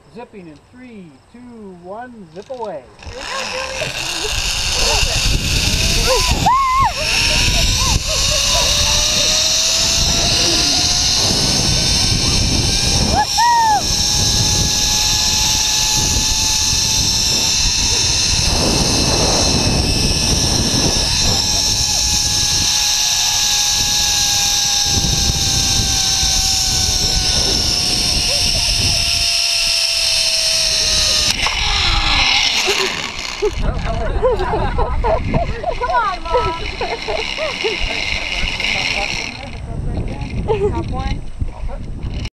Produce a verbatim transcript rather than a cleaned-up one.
Zipping in three, two, one, zip away. Come on, Mom. Top one.